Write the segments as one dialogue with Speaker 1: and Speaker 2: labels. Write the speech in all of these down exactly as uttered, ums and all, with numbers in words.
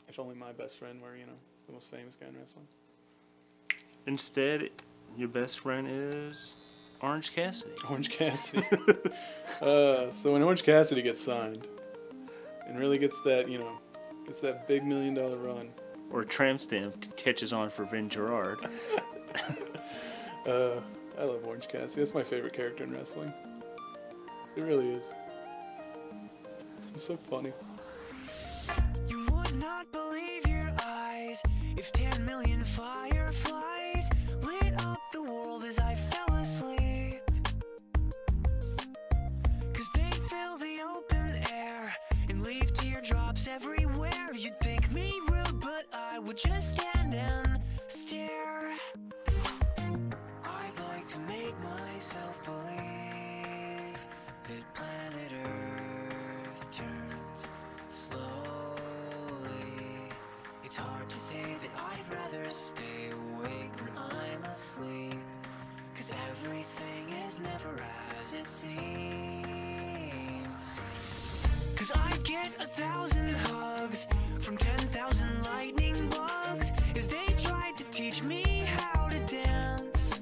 Speaker 1: if only my best friend were, you know, the most famous guy in wrestling.
Speaker 2: Instead, your best friend is Orange Cassidy.
Speaker 1: Orange Cassidy. uh, so when Orange Cassidy gets signed and really gets that, you know, gets that big million dollar run.
Speaker 2: Or Tramp Stamp catches on for Vin Gerard.
Speaker 1: uh, I love Orange Cassidy. That's my favorite character in wrestling. It really is. It's so funny.
Speaker 3: You would not believe your eyes if ten million fireflies lit up the world as I fell asleep. Cause they fill the open air and leave teardrops everywhere. You'd think me rude, but I would just stand and stare. I'd like to make myself believe that planet Earth turns slowly. It's hard to say that I'd rather stay awake when I'm asleep, cause everything is never as it seems. Cause I get a thousand hugs from ten thousand lightning bugs as they tried to teach me how to dance.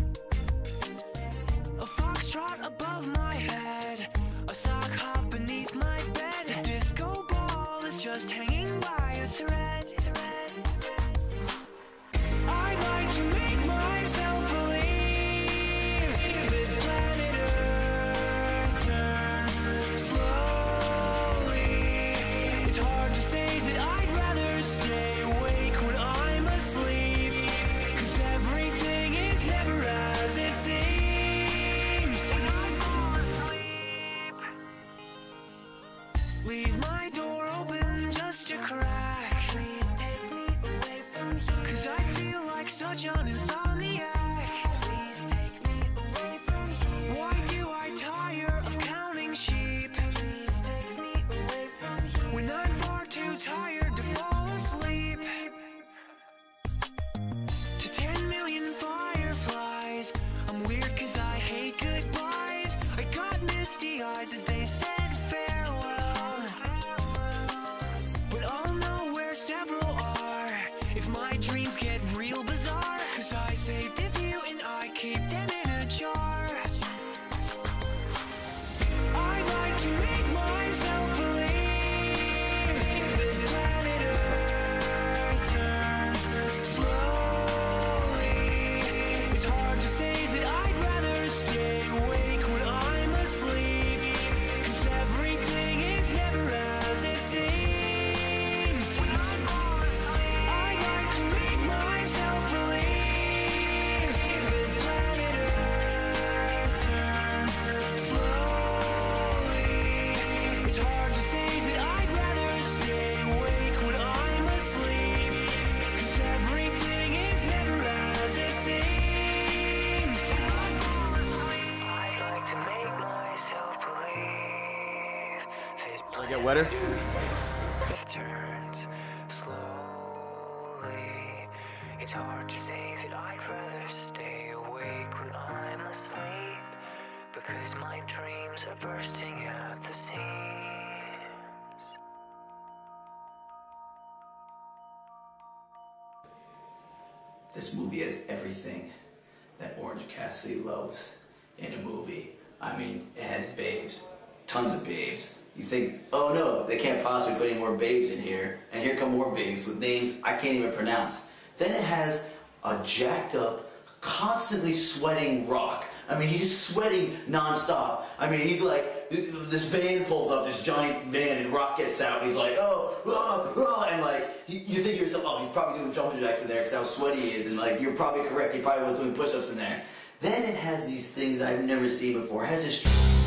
Speaker 3: A foxtrot above my head, a sock hop beneath my bed, a disco ball is just hanging by a thread. I'd like to make myself believe that planet Earth turns slowly. It's hard to say that I'd rather stay awake when I'm asleep, cause everything is never as it seems. Leave my door open just a crack. Please take me away from here, cause I feel like such an insomniac. Please take me away from here. Why do I tire of counting sheep? Please take me away from here, when I'm far too tired to fall asleep. To ten million fireflies, I'm weird cause I hate goodbyes. I got misty eyes as they said farewell, but I'll know where several are if my dreams get real bizarre, cause I saved a few and I keep them in a jar. I'd like to make myself believe that planet Earth turns slowly. It's hard to say that I'd rather stay awake when I'm asleep, cause everything is never as it seems. I'd like to make myself believe that planet Earth turns slowly. It's hard to say that I'd rather stay awake when I'm asleep, cause everything is never as it seems. I'd like to make myself believe that
Speaker 4: I get wetter?
Speaker 3: Earth turns slowly. It's hard to say that I'd rather stay awake when I'm asleep, because my dreams are bursting at the seams.
Speaker 4: This movie has everything that Orange Cassidy loves in a movie. I mean, it has babes, tons of babes. You think, oh no, they can't possibly put any more babes in here, and here come more babes with names I can't even pronounce. Then it has a jacked up, constantly sweating Rock. I mean, he's just sweating non-stop. I mean, he's like, this van pulls up, this giant van, and Rock gets out, and he's like, oh, oh, oh, and like, you, you think to yourself, oh, he's probably doing jumping jacks in there because how sweaty he is, and like, you're probably correct, he probably was doing push-ups in there. Then it has these things I've never seen before. It has this